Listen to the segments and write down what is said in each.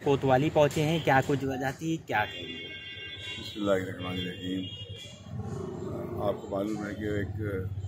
कोतवाली पहुँचे हैं, क्या कुछ वजह थी, क्या कहेंगे? बिस्मिल्लाहिर्रहमानिर्रहीम। आपको मालूम है कि एक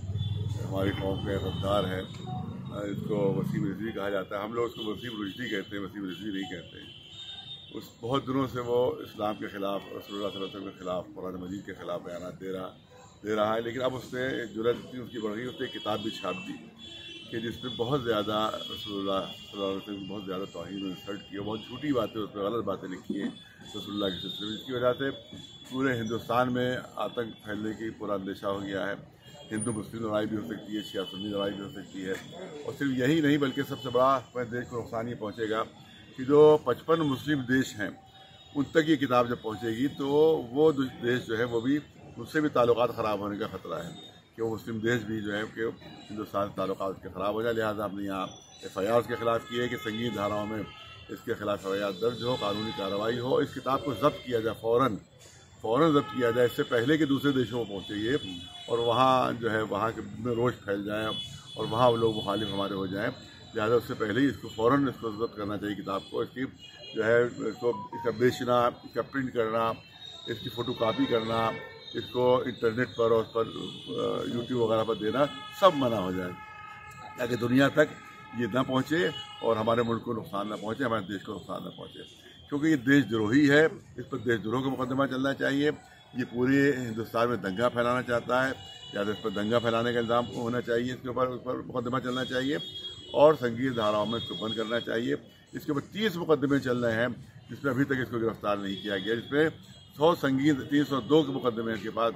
हमारी कौम का गद्दार है, इसको वसीम रिजवी कहा जाता है। हम लोग उसको वसीम रुश्दी कहते हैं, वसीम रिजवी नहीं कहते हैं। उस बहुत दिनों से वो इस्लाम के ख़िलाफ़, रसूलुल्लाह सल्लल्लाहु अलैहि वसल्लम के ख़िलाफ़, कुरान मजीद के ख़िलाफ़ बयानात दे रहा है। लेकिन अब उसने जुर्रत इतनी उसकी बढ़ गई, उसने एक किताब भी छाप दी कि जिसमें बहुत ज़्यादा रसूलुल्लाह सल्लल्लाहु अलैहि वसल्लम बहुत ज़्यादा तौहीन और इंसल्ट की है, बहुत झूठी बातें उसमें, गलत बातें लिखी हैं रसूलुल्लाह के सिलसिले में, जिसकी वजह से पूरे हिंदुस्तान में आतंक फैलने की पूरा अंदेशा हो गया है। हिंदू मुस्लिम लड़ाई भी हो सकती है, शिया सुन्नी लड़ाई भी हो सकती है। और सिर्फ यही नहीं बल्कि सबसे बड़ा देश को नुकसान ये पहुँचेगा कि जो 55 मुस्लिम देश हैं उन तक ये किताब जब पहुँचेगी तो वो देश जो है वो भी उससे भी ताल्लुकात ख़राब होने का ख़तरा है कि वो मुस्लिम देश भी जो है कि हिंदुस्तान से ताल्लुकात के ख़राब हो जाए। लिहाजा आपने यहाँ FIR के ख़िलाफ़ की है कि संगीन धाराओं में इसके ख़िलाफ़ FIR दर्ज हो, कानूनी कार्रवाई हो, इस किताब को ज़ब्त किया जाए, फ़ौरन ज़ब्त किया जाए, इससे पहले कि दूसरे देशों में पहुँचे ये और वहाँ जो है वहाँ के में रोष फैल जाए और वहाँ लोग मुखालिफ हमारे हो जाएँ। लिहाजा उससे पहले ही इसको फ़ौरन इसको ज़ब्त करना चाहिए किताब को। इसकी जो है इसको इसका बेचना, इसका प्रिंट करना, इसकी फ़ोटोकॉपी करना, इसको इंटरनेट पर और उस पर YouTube वगैरह पर देना सब मना हो जाए ताकि दुनिया तक ये ना पहुँचे और हमारे मुल्क को नुकसान ना पहुँचे, हमारे देश को नुकसान ना पहुँचे। क्योंकि ये देशद्रोही है, इस पर देशद्रोह का मुकदमा चलना चाहिए। ये पूरे हिंदुस्तान में दंगा फैलाना चाहता है, या तो इस पर दंगा फैलाने का इल्ज़ाम होना चाहिए, इसके ऊपर उस पर मुकदमा चलना चाहिए और संगीन धाराओं में इसको बंद करना चाहिए। इसके ऊपर 30 मुकदमे चल रहे हैं जिसमें अभी तक इसको गिरफ्तार नहीं किया गया, जिसमें 100 संगीन 302 के मुकदमे के बाद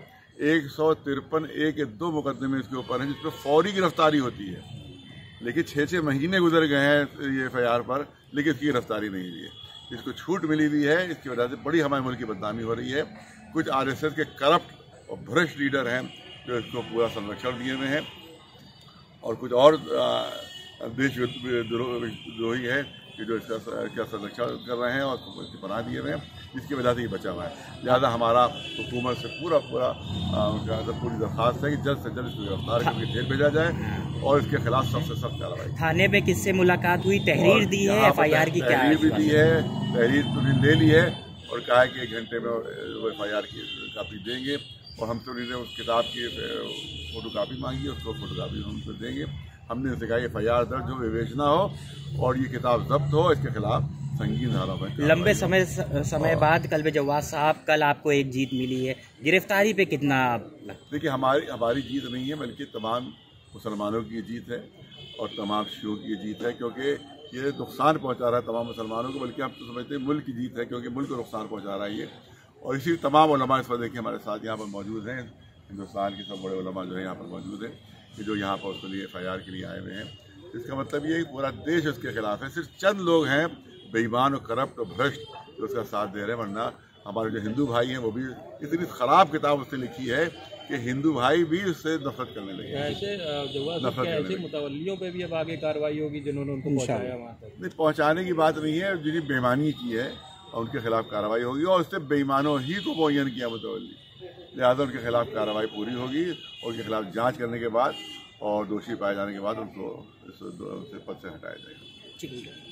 153 1 2 मुकदमे इसके ऊपर हैं जिसमें फौरी गिरफ्तारी होती है। लेकिन 6 महीने गुजर गए हैं ये FIR पर, लेकिन इसकी गिरफ्तारी नहीं हुई है। इसको छूट मिली हुई है, इसकी वजह से बड़ी हमारे मुल्क की बदनामी हो रही है। कुछ RSS के करप्ट और भ्रष्ट लीडर हैं जो इसको पूरा संरक्षण दिए हुए हैं और कुछ और देशद्रोही है कि जो इसका संरक्षण कर रहे हैं और इसकी पनाह दिए हुए हैं, जिसकी वजह से ये बचा हुआ है। लिहाजा हमारा हुकूमत से पूरी दरख्वास्त है कि जल्द से जल्द इसको गिरफ्तार करके जेल भेजा जाए और इसके खिलाफ सबसे सख्त कार्रवाई। थाने पे किससे मुलाकात हुई, तहरीर दी है, FIR की क्या तहरीर भी दी है, तहरीर तो ले ली है और कहा है कि 1 घंटे में वो FIR की कापी देंगे और हमसे उन्होंने उस किताब की फ़ोटोकॉपी मांगी, उसको फ़ोटोकॉपी हम उनको देंगे। हमने उनसे कहा FIR दर्ज हो, विवेचना हो और ये किताब जब्त हो, इसके खिलाफ संगीन धारा में। लंबे समय बाद कल्बे जवाद साहब, कल आपको एक जीत मिली है, गिरफ्तारी पे कितना? देखिए हमारी जीत नहीं है बल्कि तमाम मुसलमानों की ये जीत है और तमाम शियों की ये जीत है, क्योंकि ये नुकसान पहुंचा रहा है तमाम मुसलमानों को, बल्कि हम तो समझते हैं मुल्क की जीत है क्योंकि मुल्क को नुकसान पहुंचा रहा है ये। और इसी तमाम उलमा इस पर देखिए हमारे साथ यहाँ पर मौजूद हैं, हिंदुस्तान के सब बड़े उलमा जो है यहाँ पर मौजूद हैं कि जो यहाँ पर उसके लिए FIR के लिए आए हुए हैं। इसका मतलब ये पूरा देश उसके खिलाफ है, सिर्फ चंद लोग हैं बेईमान और करप्ट और भ्रष्ट जो उसका साथ दे रहे हैं, वरना हमारे जो हिंदू भाई हैं वो भी इतनी ख़राब किताब उसने लिखी है कि हिंदू भाई भी उससे नफरत करने लगे। ऐसे मुतवल्लियों पे भी अब आगे कार्रवाई होगी जिन्होंने उनको पहुंचाया वहाँ तक? नहीं, पहुँचाने की बात नहीं है, जिन्हें बेईमानी की है और उनके खिलाफ कार्रवाई होगी और उससे बेईमानों ही को मुअय्यन किया मुतवल्ली, लिहाजा उनके खिलाफ कार्रवाई पूरी होगी और उनके खिलाफ जाँच करने के बाद और दोषी पाए जाने के बाद उनको पद से हटाया जाएगा।